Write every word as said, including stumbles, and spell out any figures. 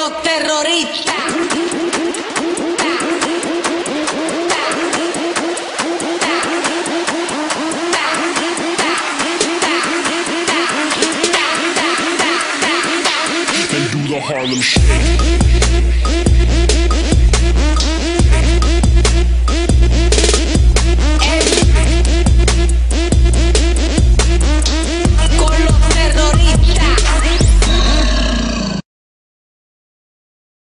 los terroristas. And do the Harlem Shake. Every